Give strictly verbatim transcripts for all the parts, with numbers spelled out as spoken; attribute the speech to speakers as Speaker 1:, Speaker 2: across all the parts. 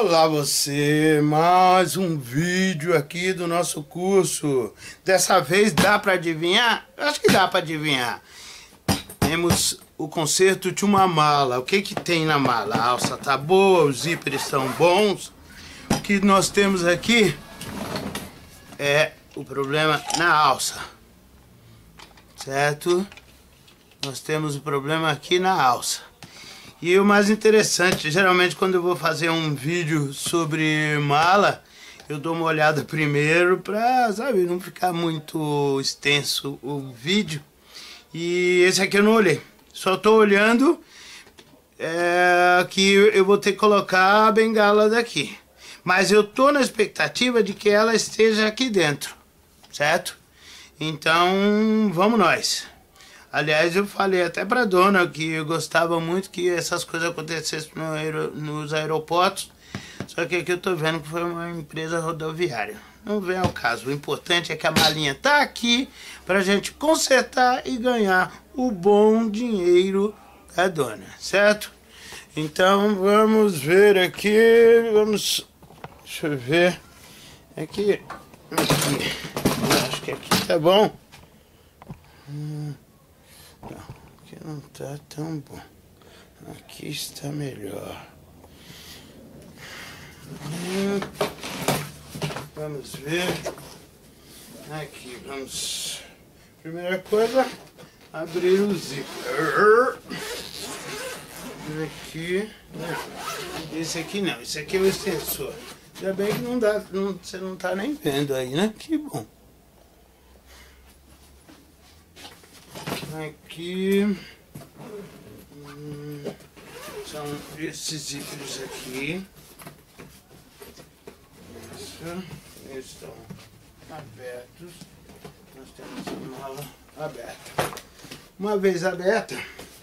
Speaker 1: Olá você, mais um vídeo aqui do nosso curso. Dessa vez dá para adivinhar? Eu acho que dá para adivinhar. Temos o conserto de uma mala. O que que tem na mala? A alça tá boa, os zíperes estão bons. O que nós temos aqui é o problema na alça, certo? Nós temos o problema aqui na alça. E o mais interessante, geralmente quando eu vou fazer um vídeo sobre mala, eu dou uma olhada primeiro pra, sabe, não ficar muito extenso o vídeo. E esse aqui eu não olhei, só tô olhando é, que eu vou ter que colocar a bengala daqui. Mas eu tô na expectativa de que ela esteja aqui dentro, certo? Então, vamos nós. Aliás, eu falei até pra dona que eu gostava muito que essas coisas acontecessem no aer nos aeroportos. Só que aqui eu tô vendo que foi uma empresa rodoviária. Não vem ao caso. O importante é que a malinha tá aqui pra gente consertar e ganhar o bom dinheiro da dona, certo? Então vamos ver aqui. Vamos... Deixa eu ver. Aqui. Aqui. Eu acho que aqui tá bom. Hum. Não, aqui não tá tão bom. Aqui está melhor. Hum, vamos ver. Aqui, vamos. Primeira coisa, abrir o zíper. Aqui. Não, esse aqui não. Esse aqui é o extensor. Ainda bem que não dá. Não, você não tá nem vendo aí, né? Que bom. Aqui hum, são esses zíperes aqui. Isso, eles estão abertos. Nós temos a mala aberta. Uma vez aberta,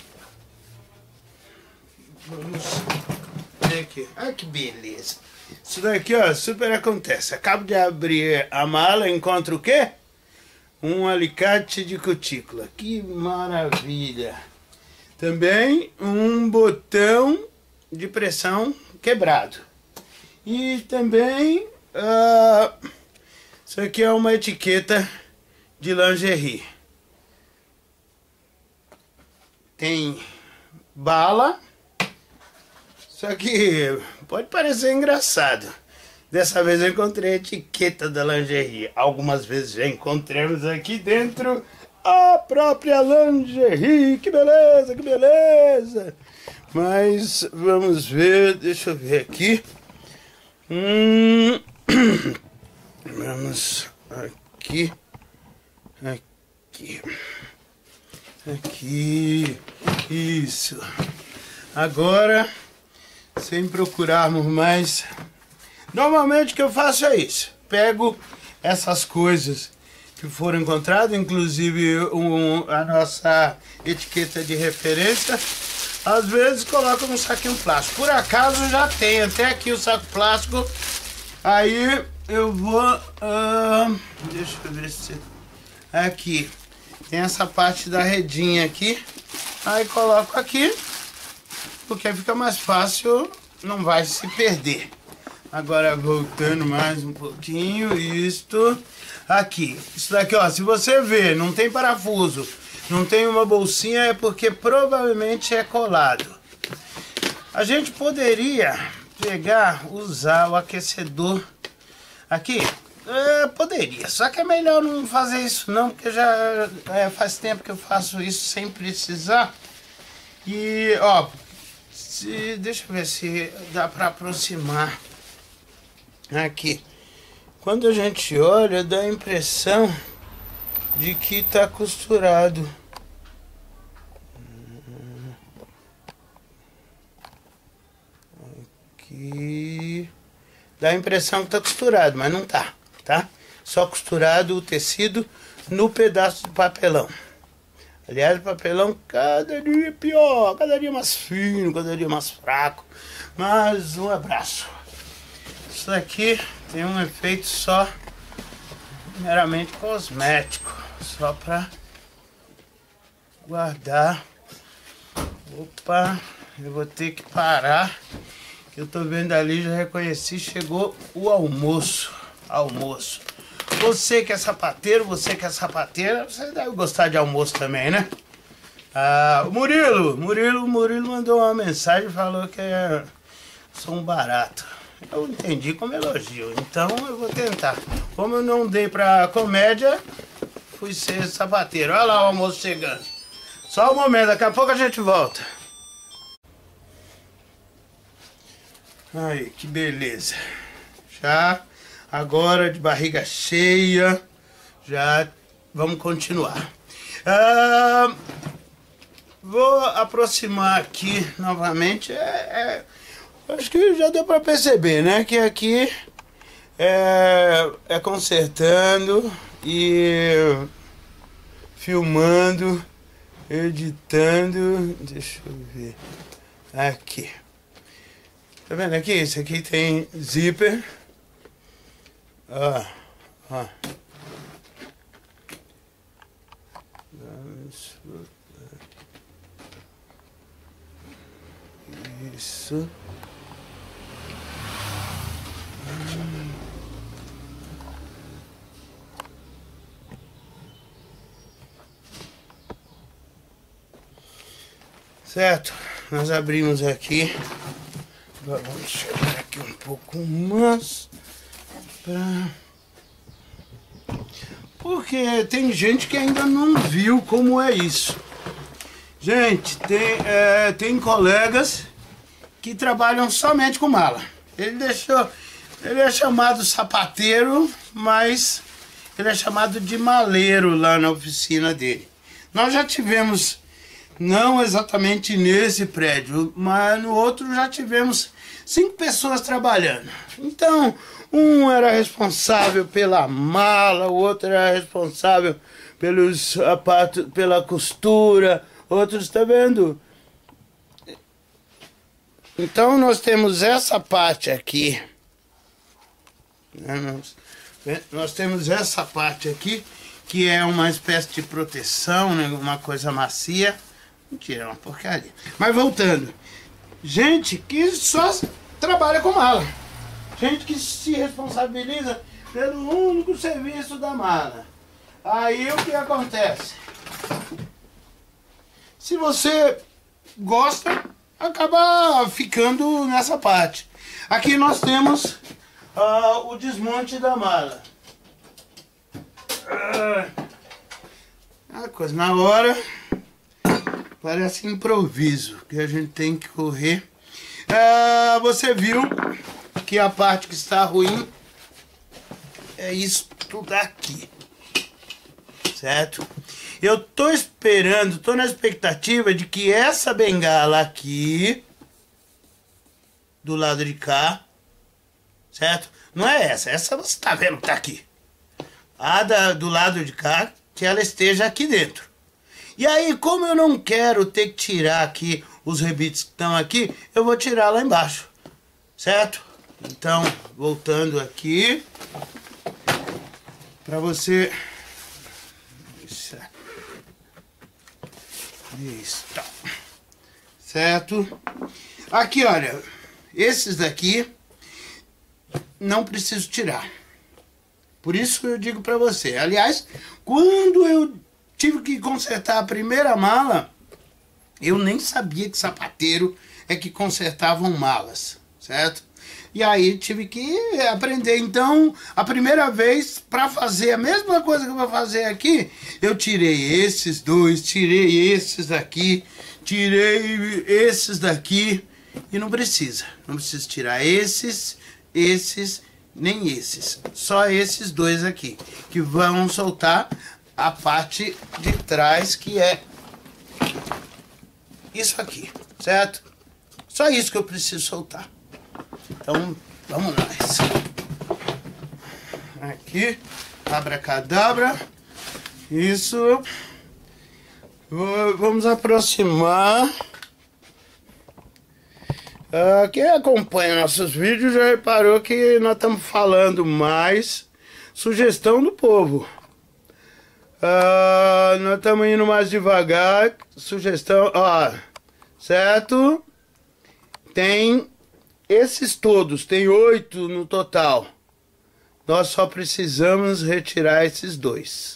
Speaker 1: vamos ver aqui. Olha que beleza! Isso daqui, ó, super acontece. Acabo de abrir a mala, encontro o quê? Um alicate de cutícula. Que maravilha! Também um botão de pressão quebrado. E também uh, isso aqui é uma etiqueta de lingerie. Tem bala. Só que pode parecer engraçado. Dessa vez eu encontrei a etiqueta da lingerie. Algumas vezes já encontramos aqui dentro a própria lingerie. Que beleza, que beleza. Mas vamos ver, deixa eu ver aqui. Hum, vamos aqui. Aqui. Aqui. Isso. Agora, sem procurarmos mais... Normalmente o que eu faço é isso, pego essas coisas que foram encontradas, inclusive um, a nossa etiqueta de referência, às vezes coloco num saquinho plástico. Por acaso já tem até aqui o saco plástico, aí eu vou, uh, deixa eu ver se... Aqui, tem essa parte da redinha aqui, aí coloco aqui, porque fica mais fácil, não vai se perder. Agora voltando mais um pouquinho, isto aqui, isso daqui, ó, se você ver, não tem parafuso, não tem uma bolsinha, é porque provavelmente é colado. A gente poderia pegar, usar o aquecedor aqui, é, poderia, só que é melhor não fazer isso não, porque já é, faz tempo que eu faço isso sem precisar. E, ó, se, deixa eu ver se dá pra aproximar. Aqui, quando a gente olha, dá a impressão de que tá costurado. Aqui, dá a impressão que tá costurado, mas não tá, tá? Só costurado o tecido no pedaço de papelão. Aliás, o papelão cada dia pior, cada dia mais fino, cada dia mais fraco. Mas um abraço. Isso daqui tem um efeito só meramente cosmético, só para guardar. Opa, eu vou ter que parar que eu tô vendo ali, já reconheci, chegou o almoço. Almoço. Você que é sapateiro, você que é sapateira, você deve gostar de almoço também, né? Ah, o Murilo, Murilo, Murilo mandou uma mensagem e falou que é, sou um barato. Eu entendi como elogio, então eu vou tentar. Como eu não dei pra comédia, fui ser sapateiro. Olha lá o almoço chegando. Só um momento, daqui a pouco a gente volta. Aí, que beleza. Já agora de barriga cheia, já vamos continuar. Ah, vou aproximar aqui novamente. É, é, acho que já deu para perceber, né? Que aqui é, é consertando e filmando, editando. Deixa eu ver. Aqui. Tá vendo aqui? Esse aqui tem zíper. Ó, ó. Isso. Hum. Certo? Nós abrimos aqui. Agora vamos chegar aqui um pouco mais. Pra... Porque tem gente que ainda não viu como é isso. Gente, tem, é, tem colegas que trabalham somente com mala. Ele deixou, ele é chamado sapateiro, mas ele é chamado de maleiro lá na oficina dele. Nós já tivemos, não exatamente nesse prédio, mas no outro já tivemos cinco pessoas trabalhando. Então, um era responsável pela mala, o outro era responsável pelos sapatos, pela costura, outros, tá vendo? Então nós temos essa parte aqui. Nós, nós temos essa parte aqui, que é uma espécie de proteção, né? Uma coisa macia. Mentira, é uma porcaria. Mas voltando. Gente que só trabalha com mala. Gente que se responsabiliza pelo único serviço da mala. Aí o que acontece? Se você gosta, acaba ficando nessa parte. Aqui nós temos uh, o desmonte da mala. Uh, a coisa na hora parece improviso, que a gente tem que correr. Uh, você viu que a parte que está ruim é isso tudo aqui, certo? Eu tô esperando, tô na expectativa de que essa bengala aqui, do lado de cá, certo? Não é essa, essa você tá vendo que tá aqui. A da, do lado de cá, que ela esteja aqui dentro. E aí, como eu não quero ter que tirar aqui os rebites que estão aqui, eu vou tirar lá embaixo, certo? Então, voltando aqui, para você... Isso. Isso. Certo? Aqui, olha, esses daqui não preciso tirar. Por isso eu digo para você. Aliás, quando eu tive que consertar a primeira mala, eu nem sabia que sapateiro é que consertavam malas, certo? E aí tive que aprender. Então, a primeira vez, para fazer a mesma coisa que eu vou fazer aqui, eu tirei esses dois, tirei esses daqui, tirei esses daqui. E não precisa. Não precisa tirar esses, esses, nem esses. Só esses dois aqui, que vão soltar a parte de trás, que é isso aqui, certo? Só isso que eu preciso soltar. Então, vamos nós. Aqui, abracadabra. Isso. Vamos aproximar. Uh, quem acompanha nossos vídeos já reparou que nós estamos falando mais sugestão do povo. Uh, nós estamos indo mais devagar. Sugestão, ó, certo? Tem esses todos, tem oito no total. Nós só precisamos retirar esses dois.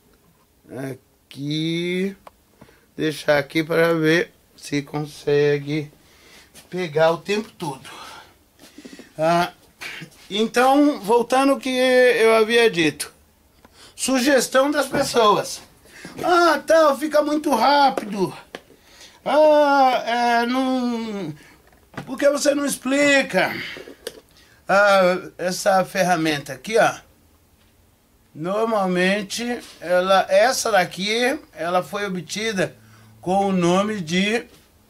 Speaker 1: Aqui, deixar aqui para ver se consegue pegar o tempo todo. Ah, então, voltando ao que eu havia dito. Sugestão das pessoas. Ah, tá, fica muito rápido. Ah, é, não... Por que você não explica? Ah, essa ferramenta aqui, ó. Normalmente, ela, essa daqui, ela foi obtida com o nome de...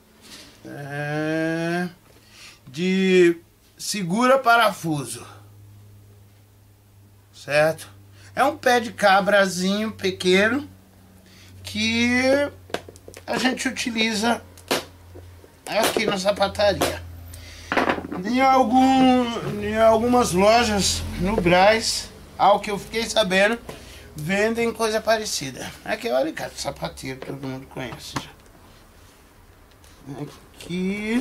Speaker 1: É, de segura parafuso. Certo? É um pé de cabrazinho pequeno que a gente utiliza aqui na sapataria. Em, algum, em algumas lojas no Brás, ao que eu fiquei sabendo, vendem coisa parecida. Aqui é o alicate sapateiro, todo mundo conhece já. Aqui.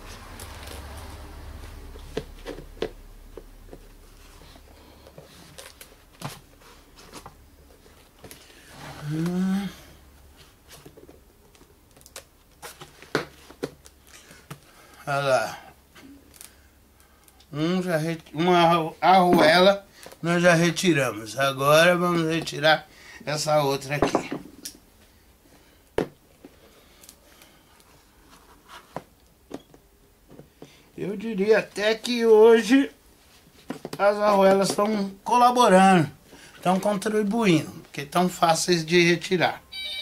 Speaker 1: Hum. Olha lá. Um já ret... Uma arruela nós já retiramos. Agora vamos retirar essa outra aqui. Eu diria até que hoje as arruelas estão colaborando, estão contribuindo, porque estão fáceis de retirar.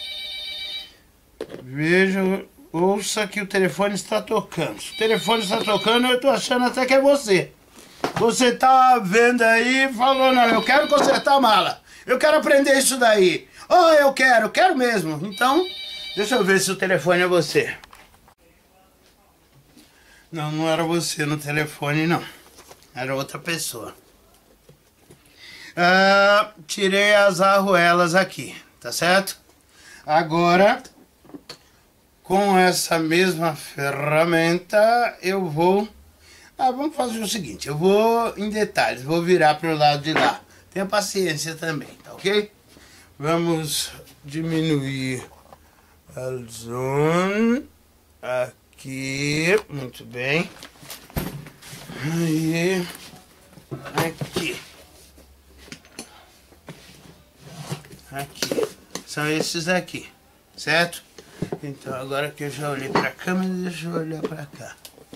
Speaker 1: Veja, ouça que o telefone está tocando. Se o telefone está tocando, eu estou achando até que é você. Você está vendo aí e falou, não, eu quero consertar a mala. Eu quero aprender isso daí. Oh, eu quero, quero mesmo. Então, deixa eu ver se o telefone é você. Não, não era você no telefone, não. Era outra pessoa. Ah, tirei as arruelas aqui, tá certo? Agora, com essa mesma ferramenta, eu vou... Ah, vamos fazer o seguinte, eu vou em detalhes, vou virar para o lado de lá. Tenha paciência também, tá ok? Vamos diminuir o zoom aqui, muito bem. Aí, aqui. Aqui, são esses aqui, certo? Então agora que eu já olhei para a câmera, deixa eu olhar para cá.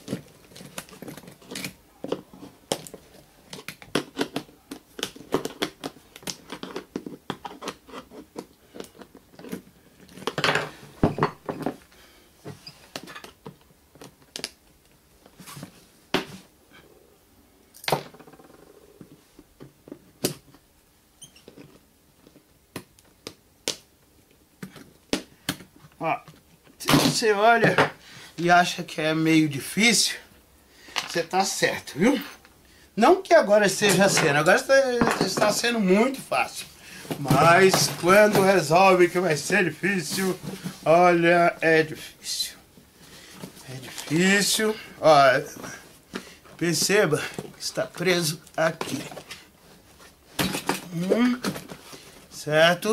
Speaker 1: Ó, se você olha e acha que é meio difícil, você tá certo, viu? Não que agora esteja sendo, agora está, está sendo muito fácil. Mas quando resolve que vai ser difícil, olha, é difícil. É difícil. Ó, perceba que está preso aqui. Hum, certo?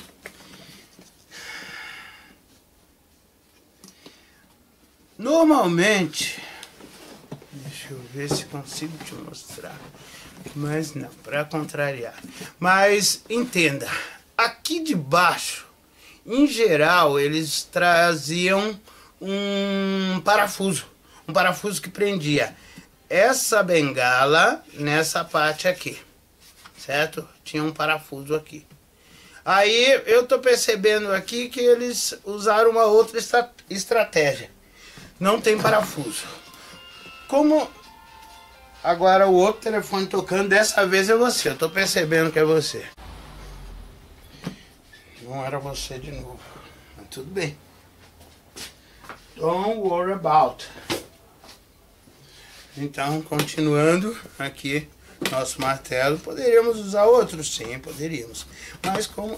Speaker 1: Normalmente, deixa eu ver se consigo te mostrar, mas não, para contrariar. Mas entenda, aqui de baixo, em geral, eles traziam um parafuso, um parafuso que prendia essa bengala nessa parte aqui, certo? Tinha um parafuso aqui. Aí eu tô percebendo aqui que eles usaram uma outra estra- estratégia. Não tem parafuso. Como agora o outro telefone tocando, dessa vez é você. Eu tô percebendo que é você. Não era você de novo. Mas tudo bem. Don't worry about. Então, continuando aqui nosso martelo. Poderíamos usar outro? Sim, poderíamos. Mas como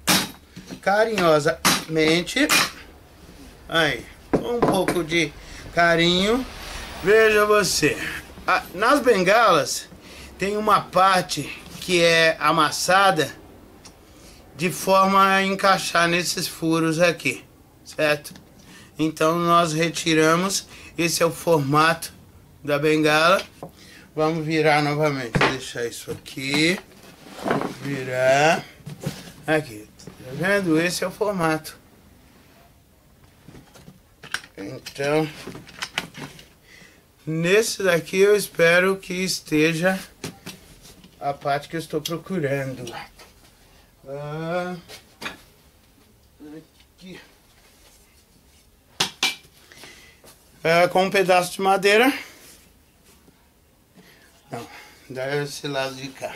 Speaker 1: carinhosamente... Aí, com um pouco de carinho. Veja você, nas bengalas tem uma parte que é amassada de forma a encaixar nesses furos aqui, certo? Então nós retiramos, esse é o formato da bengala. Vamos virar novamente, deixar isso aqui, virar, aqui, tá vendo? Esse é o formato. Então, nesse daqui eu espero que esteja a parte que eu estou procurando. Ah, aqui. Ah, com um pedaço de madeira. Não, desse lado de cá.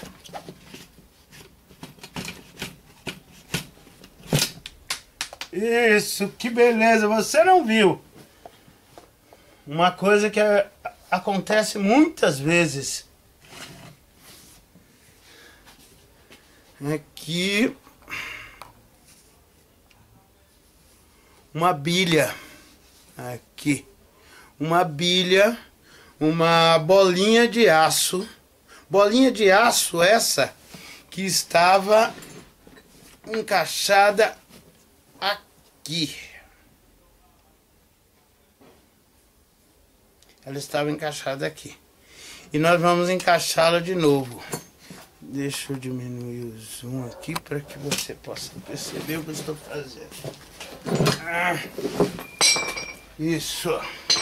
Speaker 1: Isso, que beleza, você não viu? Uma coisa que a, acontece muitas vezes. Aqui. Uma bilha. Aqui. Uma bilha. Uma bolinha de aço. Bolinha de aço essa que estava encaixada aqui. Ela estava encaixada aqui. E nós vamos encaixá-la de novo. Deixa eu diminuir o zoom aqui para que você possa perceber o que eu estou fazendo. Ah, isso.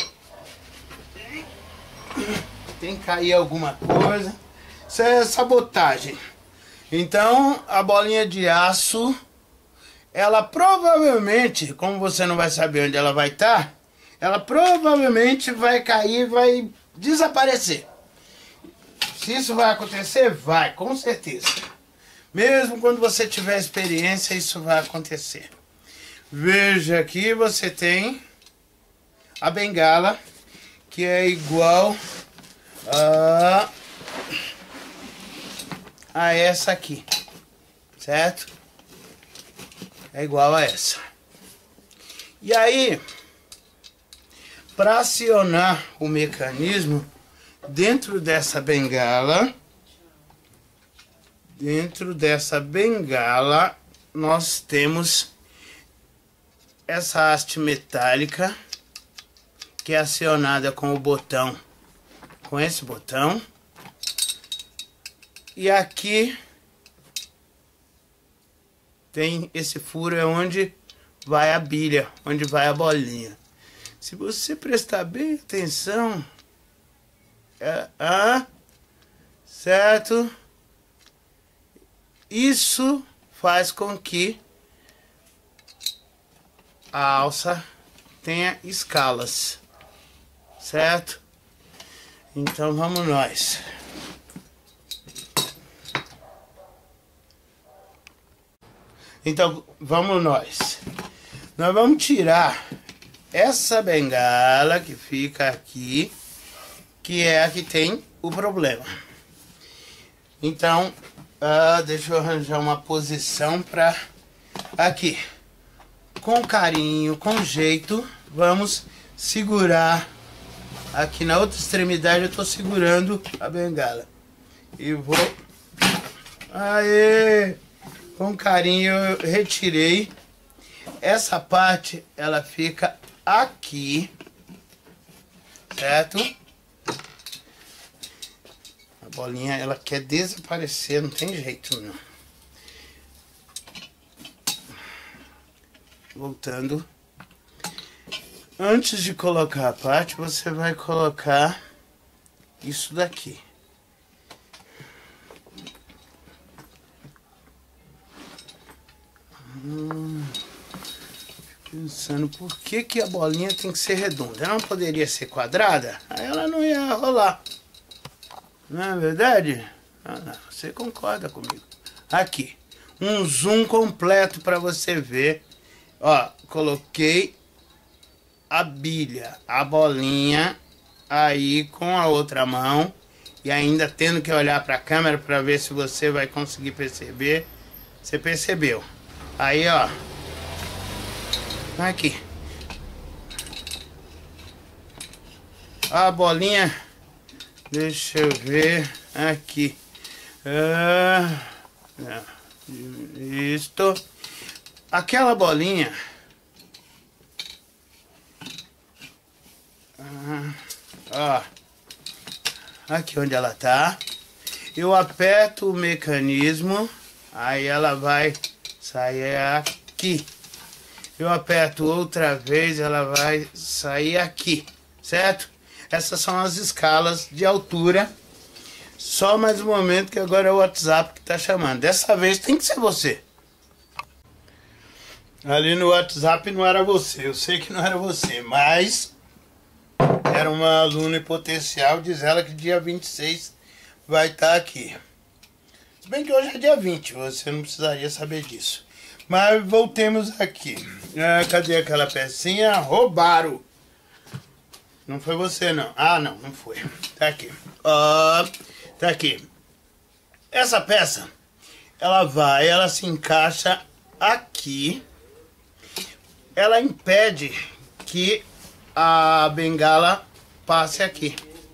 Speaker 1: Tem que cair alguma coisa. Isso é sabotagem. Então, a bolinha de aço, ela provavelmente, como você não vai saber onde ela vai estar, ela provavelmente vai cair, vai desaparecer. Se isso vai acontecer, vai, com certeza. Mesmo quando você tiver experiência, isso vai acontecer. Veja aqui, você tem a bengala, que é igual a, a essa aqui, certo? É igual a essa. E aí, para acionar o mecanismo dentro dessa bengala, dentro dessa bengala, nós temos essa haste metálica que é acionada com o botão, com esse botão. E aqui tem esse furo, é onde vai a bilha, onde vai a bolinha. Se você prestar bem atenção, é, ah, certo? Isso faz com que a alça tenha escalas, certo? Então vamos nós. Então vamos nós. Nós vamos tirar essa bengala que fica aqui, que é a que tem o problema. Então, uh, deixa eu arranjar uma posição para aqui. Com carinho, com jeito, vamos segurar. Aqui na outra extremidade eu tô segurando a bengala. E vou... Aê! Com carinho eu retirei. Essa parte, ela fica aqui. Certo? A bolinha, ela quer desaparecer, não tem jeito não. Voltando. Antes de colocar a parte, você vai colocar isso daqui. Hum, pensando por que que a bolinha tem que ser redonda. Ela não poderia ser quadrada? Aí ela não ia rolar. Não é verdade? Ah, não, você concorda comigo. Aqui, um zoom completo para você ver. Ó, coloquei a bilha, a bolinha aí com a outra mão e ainda tendo que olhar para a câmera para ver se você vai conseguir perceber. Você percebeu? Aí, ó, aqui. A bolinha, deixa eu ver aqui. Ah, isto. Aquela bolinha. Ah, ó. Aqui onde ela tá. Eu aperto o mecanismo. Aí ela vai sair aqui. Eu aperto outra vez, ela vai sair aqui. Certo? Essas são as escalas de altura. Só mais um momento que agora é o WhatsApp que tá chamando. Dessa vez tem que ser você. Ali no WhatsApp não era você. Eu sei que não era você, mas era uma aluna em potencial. Diz ela que dia vinte e seis vai estar aqui. Se bem que hoje é dia vinte, você não precisaria saber disso. Mas voltemos aqui. Ah, cadê aquela pecinha? Roubaram. Não foi você, não. Ah, não, não foi. Tá aqui. Ó, tá aqui. Essa peça, ela vai, ela se encaixa aqui. Ela impede que a bengala passe aqui.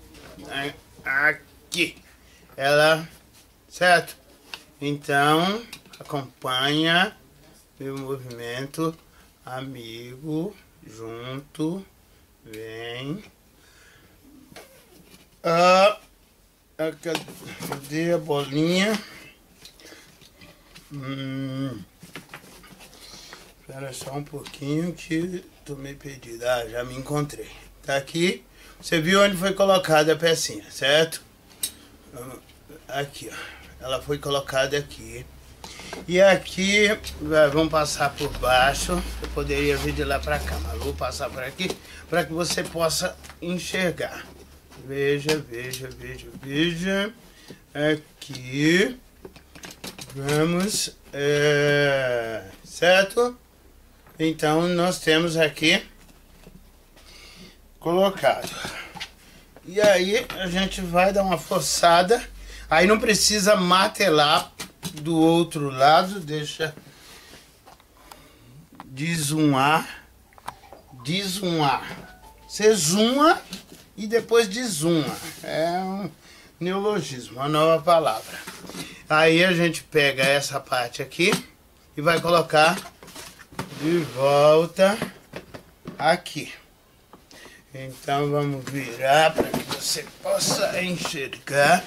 Speaker 1: Aqui. Ela, certo? Então, acompanha meu movimento, amigo, junto. Vem. Ah, cadê a bolinha? Hum. Espera só um pouquinho que tô meio perdido. Ah, já me encontrei. Tá aqui. Você viu onde foi colocada a pecinha, certo? Aqui, ó. Ela foi colocada aqui. E aqui, vamos passar por baixo. Eu poderia vir de lá pra cá, mas vou passar por aqui para que você possa enxergar. Veja, veja, veja, veja. Aqui. Vamos. É, certo? Então, nós temos aqui colocado. E aí, a gente vai dar uma forçada. Aí não precisa martelar do outro lado. Deixa deszoomar. Deszoomar. Você zooma e depois deszooma. É um neologismo, uma nova palavra. Aí a gente pega essa parte aqui e vai colocar de volta aqui. Então vamos virar para que você possa enxergar.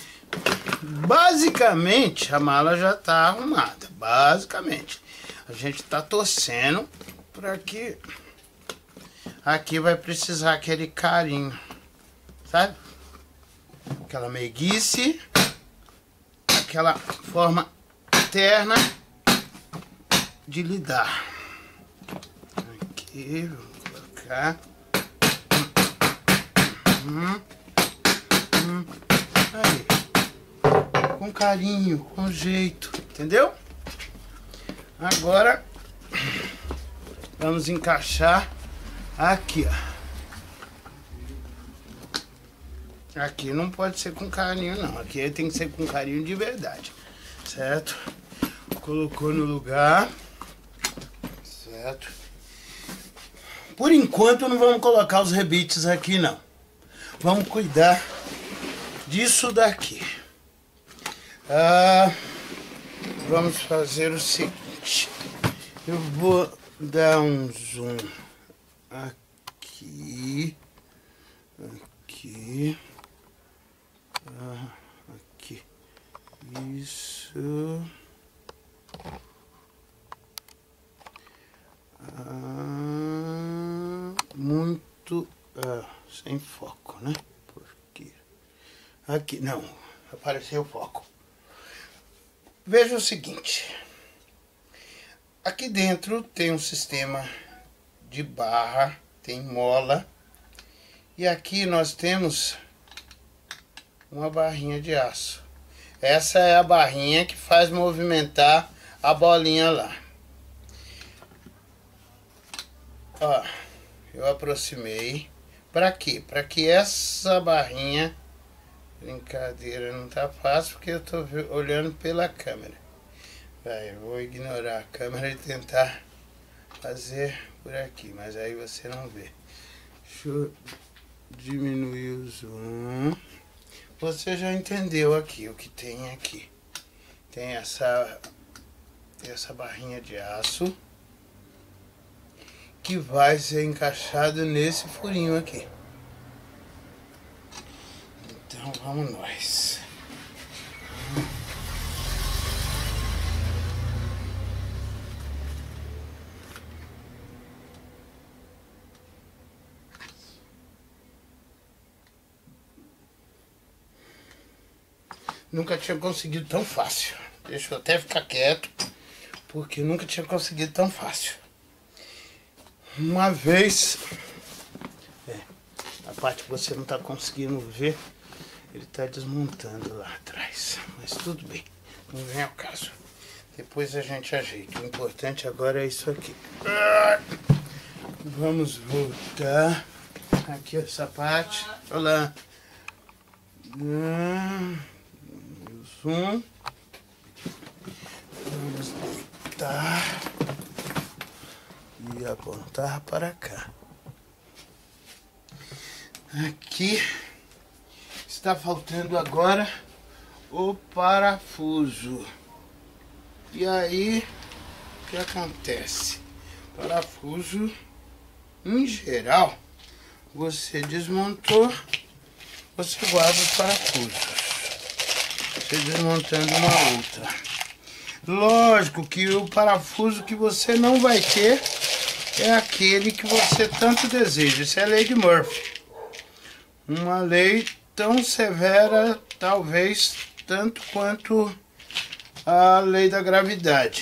Speaker 1: Basicamente a mala já está arrumada. Basicamente a gente está torcendo para que aqui vai precisar aquele carinho, sabe? Aquela meiguice, aquela forma interna de lidar. Aqui, vamos colocar. Hum, hum, aí. Com carinho, com jeito, entendeu? Agora vamos encaixar aqui, ó. Aqui não pode ser com carinho, não. Aqui tem que ser com carinho de verdade, certo? Colocou no lugar, certo? Por enquanto não vamos colocar os rebites aqui, não. Vamos cuidar disso daqui. Ah, vamos fazer o seguinte. Eu vou dar um zoom aqui, aqui, ah, aqui, isso, ah, muito, ah, sem foco, né? Porque aqui, não, apareceu o foco. Veja o seguinte, aqui dentro tem um sistema de barra, tem mola, e aqui nós temos uma barrinha de aço. Essa é a barrinha que faz movimentar a bolinha lá. Ó, eu aproximei. Para quê? Para que essa barrinha... Brincadeira, não tá fácil porque eu tô olhando pela câmera. Vai, eu vou ignorar a câmera e tentar fazer por aqui, mas aí você não vê. Deixa eu diminuir o zoom. Você já entendeu aqui o que tem aqui. Tem essa, essa barrinha de aço que vai ser encaixado nesse furinho aqui. Então vamos nós. Nunca tinha conseguido tão fácil. Deixa eu até ficar quieto, porque nunca tinha conseguido tão fácil. Uma vez, é, a parte que você não está conseguindo ver, ele está desmontando lá atrás. Mas tudo bem, não vem ao caso. Depois a gente ajeita. O importante agora é isso aqui. Vamos voltar. Aqui essa parte. Olha lá. Zoom. Vamos deitar e apontar para cá. Aqui está faltando agora o parafuso. E aí, o que acontece? Parafuso, em geral, você desmontou, você guarda os parafusos. Você desmontando uma outra. Lógico que o parafuso que você não vai ter é aquele que você tanto deseja. Isso é a lei de Murphy. Uma lei tão severa, talvez, tanto quanto a lei da gravidade.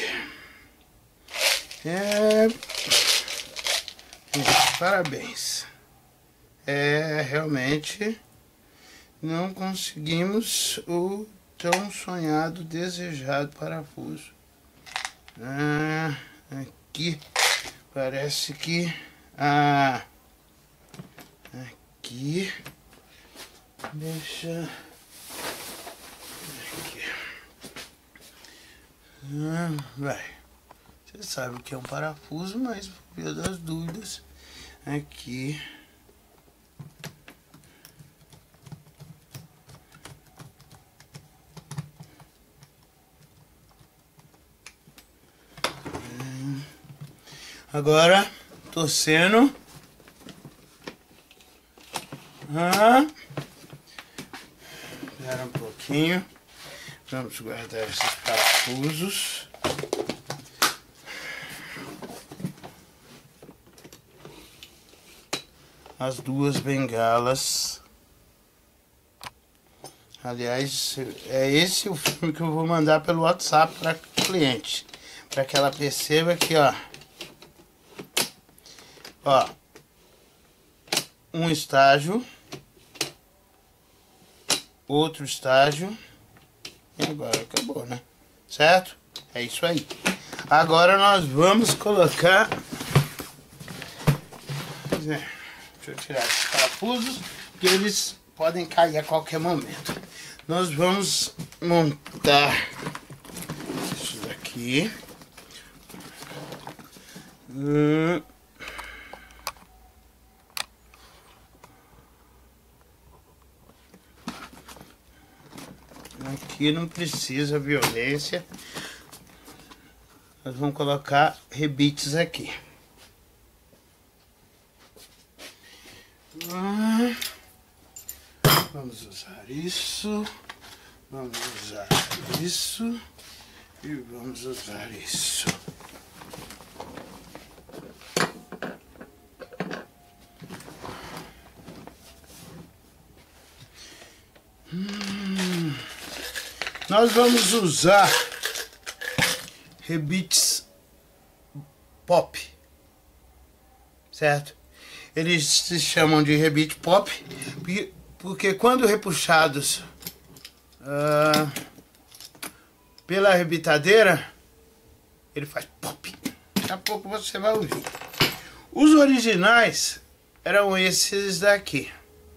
Speaker 1: É... Parabéns. É, realmente, não conseguimos o tão sonhado, desejado parafuso. Ah, aqui parece que ah, aqui deixa aqui. Ah, vai. Você sabe o que é um parafuso, mas por via das dúvidas aqui. Agora, torcendo. Ah. Espera um pouquinho. Vamos guardar esses parafusos. As duas bengalas. Aliás, é esse o filme que eu vou mandar pelo WhatsApp para cliente. Para que ela perceba que, ó. Ó, um estágio, outro estágio, e agora acabou, né? Certo? É isso aí. Agora nós vamos colocar... Deixa eu tirar esses parafusos, porque eles podem cair a qualquer momento. Nós vamos montar isso daqui. Hum... Aqui não precisa violência. Nós vamos colocar rebites aqui. Vamos usar isso. Vamos usar isso. E vamos usar isso. Hum. Nós vamos usar rebites pop, certo? Eles se chamam de rebite pop porque quando repuxados uh, pela rebitadeira, ele faz pop. Daqui a pouco você vai ouvir. Os originais eram esses daqui.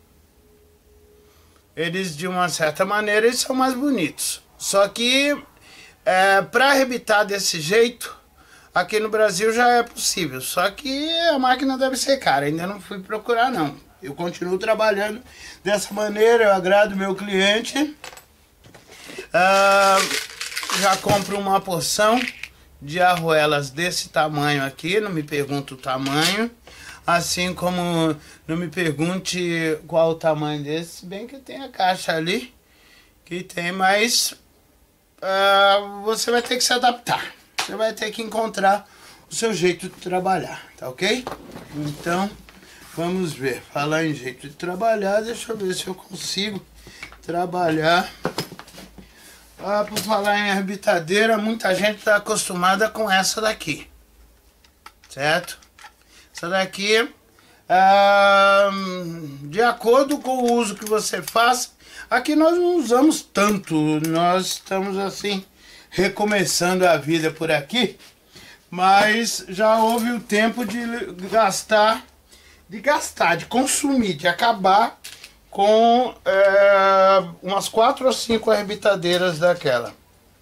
Speaker 1: Eles, de uma certa maneira, eles são mais bonitos. Só que, é, para arrebitar desse jeito, aqui no Brasil já é possível. Só que a máquina deve ser cara. Ainda não fui procurar, não. Eu continuo trabalhando dessa maneira, eu agrado meu cliente. Ah, já compro uma porção de arruelas desse tamanho aqui, não me pergunte o tamanho. Assim como não me pergunte qual o tamanho desse, se bem que tem a caixa ali, que tem, mas uh, você vai ter que se adaptar. Você vai ter que encontrar o seu jeito de trabalhar, tá ok? Então, vamos ver. Falar em jeito de trabalhar, deixa eu ver se eu consigo trabalhar. Ah, por falar em arbitadeira, muita gente está acostumada com essa daqui, certo? Essa daqui, ah, de acordo com o uso que você faz, aqui nós não usamos tanto, nós estamos assim, recomeçando a vida por aqui, mas já houve o tempo de gastar, de gastar, de consumir, de acabar com é, umas quatro ou cinco arbitadeiras daquela.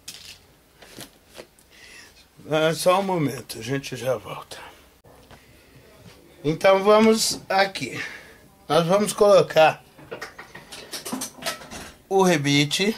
Speaker 1: É, só um momento, a gente já volta. Então vamos aqui. Nós vamos colocar o rebite,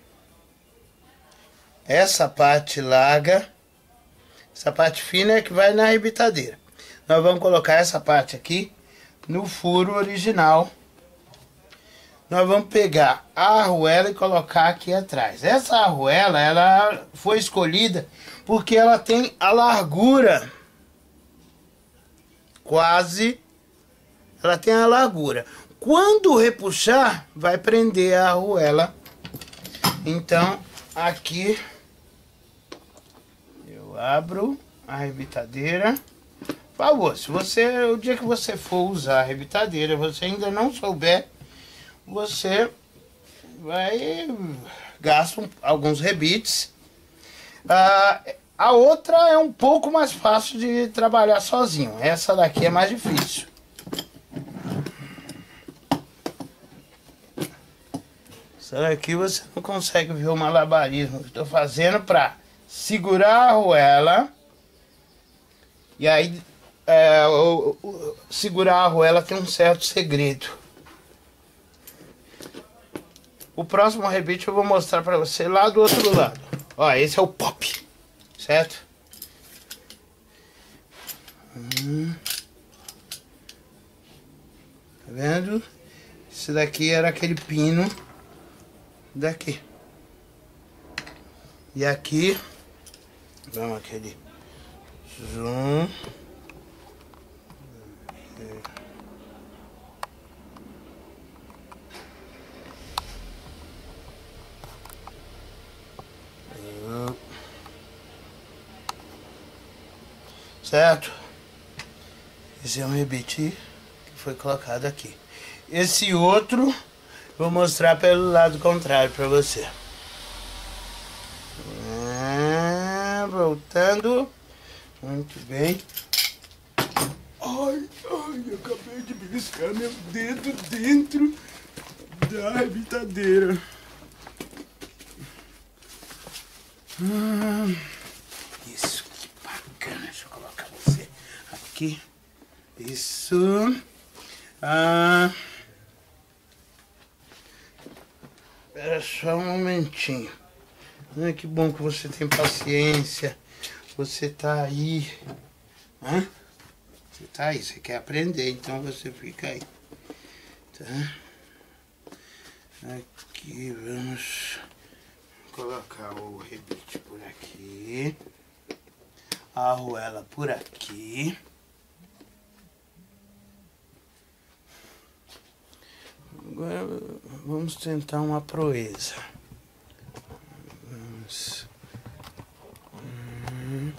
Speaker 1: essa parte larga, essa parte fina é que vai na arrebitadeira. Nós vamos colocar essa parte aqui no furo original. Nós vamos pegar a arruela e colocar aqui atrás. Essa arruela, ela foi escolhida porque ela tem a largura quase, ela tem a largura. Quando repuxar, vai prender a arruela. Então, aqui eu abro a arrebitadeira. Por favor, se você, o dia que você for usar a arrebitadeira, você ainda não souber, você vai gastar alguns rebites. Ah, a outra é um pouco mais fácil de trabalhar sozinho. Essa daqui é mais difícil. Essa daqui você não consegue ver o malabarismo que estou fazendo para segurar a arruela. E aí, é, o, o, segurar a arruela tem um certo segredo. O próximo rebite eu vou mostrar para você lá do outro lado. Ó, esse é o pop. Certo? Hum. Tá vendo? Esse daqui era aquele pino daqui. E aqui, vamos aquele zoom. Certo? Esse é um rebite que foi colocado aqui. Esse outro, vou mostrar pelo lado contrário para você. Ah, voltando. Muito bem. Ai, ai, eu acabei de beliscar meu dedo dentro da arrebitadeira. Hum, isso, que bacana. Deixa eu colocar você aqui. Isso. Ah, espera só um momentinho. Ai, que bom que você tem paciência. Você tá aí. Hã? Você tá aí, você quer aprender, então você fica aí. Tá? Aqui, vamos colocar o rebite por aqui. A arruela por aqui. Agora vamos tentar uma proeza. Vamos. Hum.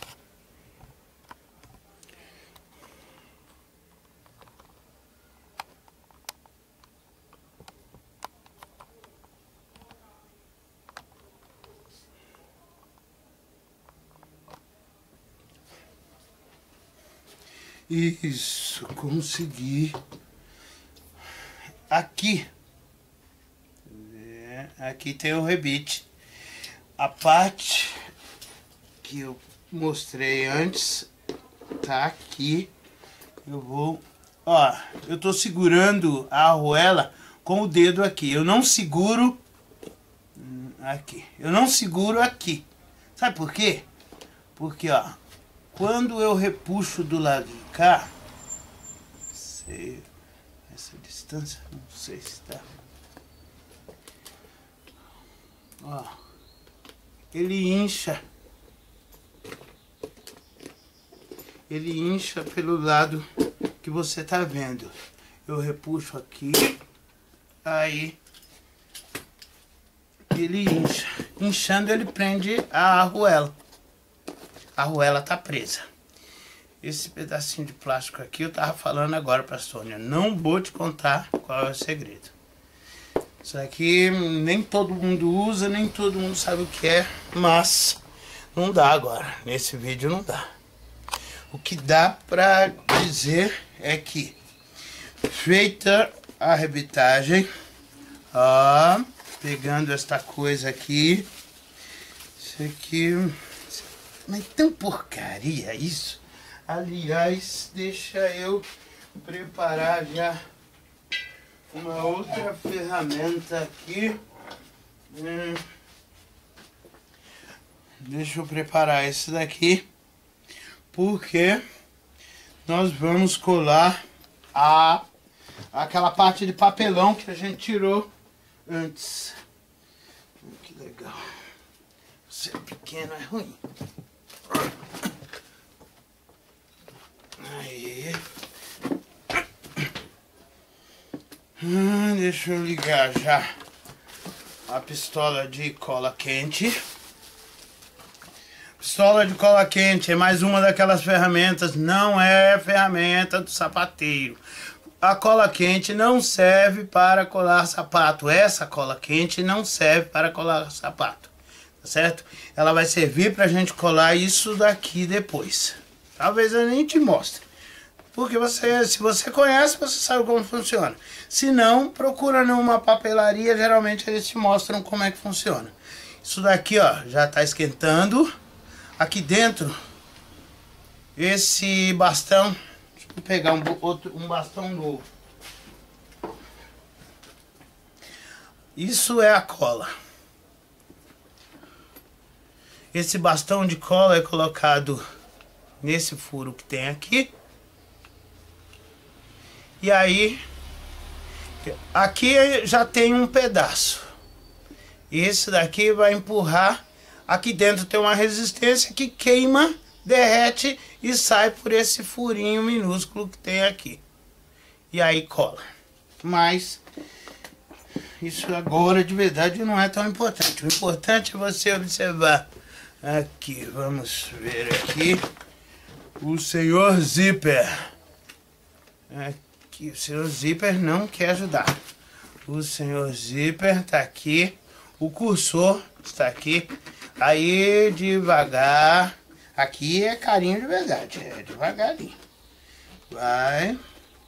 Speaker 1: Isso, consegui. Aqui, é, aqui tem o rebite. A parte que eu mostrei antes tá aqui. Eu vou Ó, eu tô segurando a arruela com o dedo aqui. Eu não seguro aqui. Eu não seguro aqui. Sabe por quê? Porque, ó, quando eu repuxo do lado de cá, sei, essa distância, não sei se tá. Ó, ele incha. Ele incha pelo lado que você tá vendo. Eu repuxo aqui, aí ele incha. Inchando, ele prende a arruela. A arruela tá presa. Esse pedacinho de plástico aqui eu tava falando agora pra Sônia. Não vou te contar qual é o segredo. Isso aqui nem todo mundo usa, nem todo mundo sabe o que é, mas não dá agora. Nesse vídeo não dá. O que dá pra dizer é que, feita a arrebitagem, ó, pegando esta coisa aqui, isso aqui, mas tão porcaria isso. Aliás, deixa eu preparar já uma outra ferramenta aqui. Hum, deixa eu preparar esse daqui, porque nós vamos colar a, aquela parte de papelão que a gente tirou antes. Que legal. Ser pequeno é ruim. Aí. Hum, deixa eu ligar já a pistola de cola quente. Pistola de cola quente é mais uma daquelas ferramentas, não é ferramenta do sapateiro. A cola quente não serve para colar sapato. Essa cola quente não serve para colar sapato, tá certo? Ela vai servir para a gente colar isso daqui depois. Talvez eu nem te mostre, porque você, se você conhece, você sabe como funciona. Se não, procura numa papelaria, geralmente eles te mostram como é que funciona. Isso daqui, ó, já está esquentando. Aqui dentro, esse bastão, deixa eu pegar um, outro, um bastão novo. Isso é a cola. Esse bastão de cola é colocado nesse furo que tem aqui. E aí, aqui já tem um pedaço. Esse daqui vai empurrar. Aqui dentro tem uma resistência que queima, derrete e sai por esse furinho minúsculo que tem aqui. E aí cola. Mas isso agora de verdade não é tão importante. O importante é você observar. Aqui, vamos ver aqui. O senhor Zíper. Aqui, o senhor Zíper não quer ajudar. O senhor Zíper tá aqui. O cursor está aqui. Aí, devagar. Aqui é carinho de verdade. É devagarinho. Vai.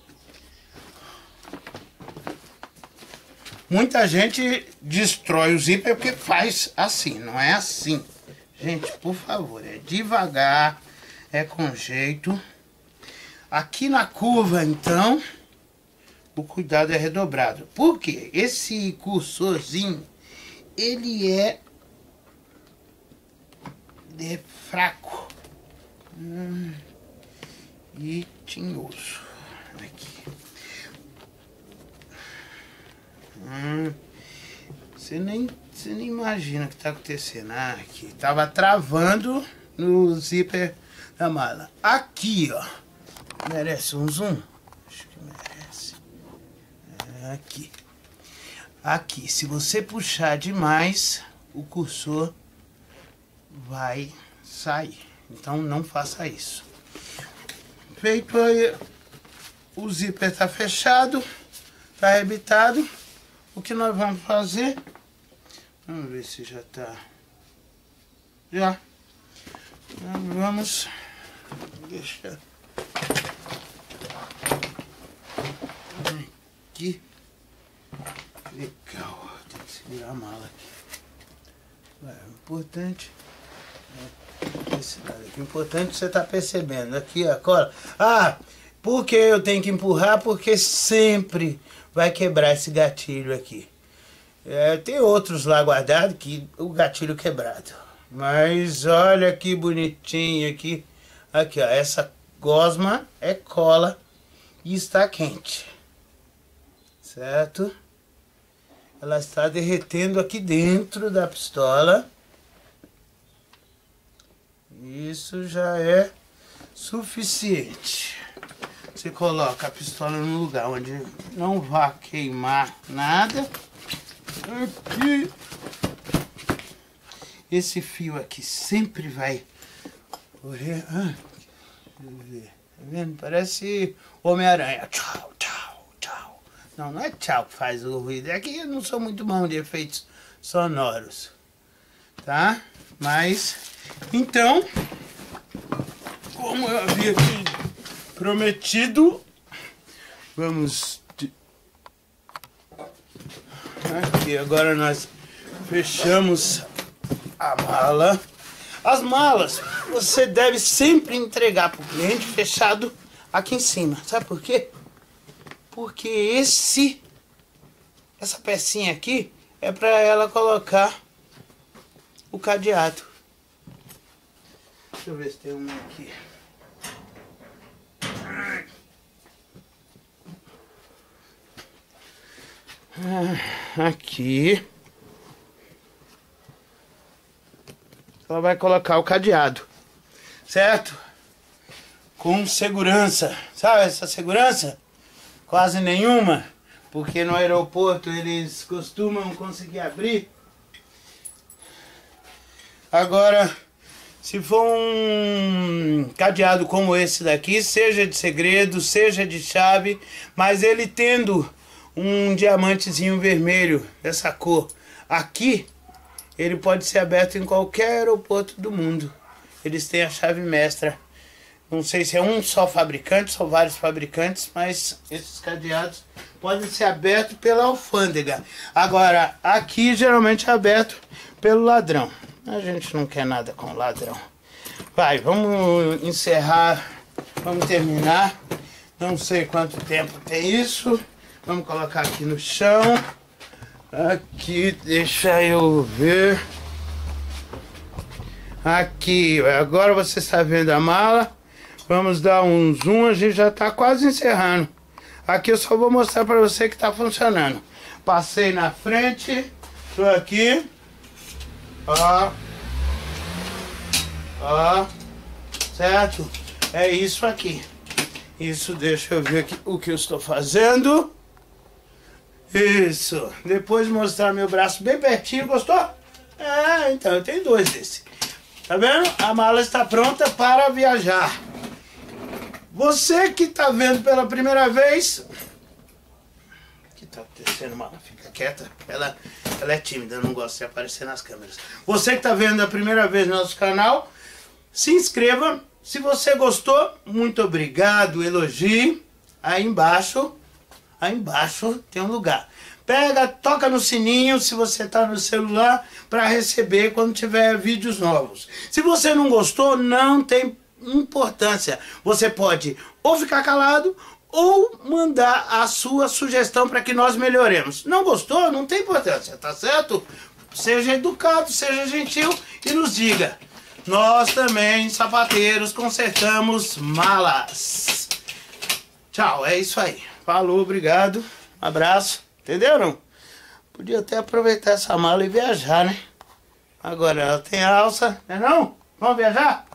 Speaker 1: Muita gente destrói o zíper porque faz assim. Não é assim. Gente, por favor. É devagar. É com jeito. Aqui na curva, então, o cuidado é redobrado. Por quê? Esse cursorzinho, ele é... é fraco hum, e tinhoso. Aqui. Hum, você nem, você nem imagina o que está acontecendo. Ah, aqui tava travando no zíper da mala. Aqui, ó, merece um zoom? Acho que merece. É aqui. Aqui, se você puxar demais, o cursor vai sair. Então não faça isso. Feito aí, o zíper está fechado, está arrebitado. O que nós vamos fazer? Vamos ver se já está. Já. Então, vamos deixar aqui. Legal. Tem que segurar a mala aqui. É importante. Esse lado aqui. O importante você tá percebendo. Aqui a cola. Ah, Por que eu tenho que empurrar? Porque sempre vai quebrar esse gatilho aqui. É, tem outros lá guardados que o gatilho quebrado. Mas olha que bonitinho aqui. Aqui, ó, essa gosma é cola e está quente. Certo? Ela está derretendo aqui dentro da pistola. Isso já é suficiente. Você coloca a pistola no lugar onde não vai queimar nada. Aqui. Esse fio aqui sempre vai correr. Ah, deixa eu ver. Tá vendo? Parece Homem-Aranha. Tchau, tchau, tchau. Não, não é tchau que faz o ruído. É que eu não sou muito bom de efeitos sonoros. Tá? Mas, então, como eu havia prometido, vamos... Aqui, agora nós fechamos a mala. As malas você deve sempre entregar para o cliente fechado aqui em cima. Sabe por quê? Porque esse essa pecinha aqui é para ela colocar o cadeado. Deixa eu ver se tem um aqui. Aqui ela vai colocar o cadeado, certo? Com segurança. Sabe essa segurança? Quase nenhuma, porque no aeroporto eles costumam conseguir abrir. Agora, se for um cadeado como esse daqui, seja de segredo, seja de chave, mas ele tendo um diamantezinho vermelho dessa cor aqui, ele pode ser aberto em qualquer aeroporto do mundo. Eles têm a chave mestra. Não sei se é um só fabricante, são vários fabricantes, mas esses cadeados podem ser abertos pela alfândega. Agora, aqui geralmente é aberto pelo ladrão. A gente não quer nada com ladrão. Vai, vamos encerrar, vamos terminar. Não sei quanto tempo tem isso. Vamos colocar aqui no chão. Aqui, deixa eu ver. Aqui, agora você está vendo a mala. Vamos dar um zoom, a gente já está quase encerrando. Aqui eu só vou mostrar para você que está funcionando. Passei na frente, estou aqui. Ó. Ó. Certo? É isso aqui. Isso, deixa eu ver aqui o que eu estou fazendo. Isso. Depois mostrar meu braço bem pertinho, gostou? É, então eu tenho dois desse. Tá vendo? A mala está pronta para viajar. Você que está vendo pela primeira vez... O que está acontecendo, mala? Fica quieta. Ela, ela é tímida, não gosta de aparecer nas câmeras. Você que está vendo a primeira vez no nosso canal, se inscreva. Se você gostou, muito obrigado, elogie. Aí embaixo... Aí embaixo tem um lugar. Pega, toca no sininho se você está no celular para receber quando tiver vídeos novos. Se você não gostou, não tem importância. Você pode ou ficar calado ou mandar a sua sugestão para que nós melhoremos. Não gostou? Não tem importância, tá certo? Seja educado, seja gentil e nos diga. Nós também, sapateiros, consertamos malas. Tchau, é isso aí. Falou, obrigado, um abraço, entenderam? Podia até aproveitar essa mala e viajar, né? Agora ela tem alça, não é não? Vamos viajar?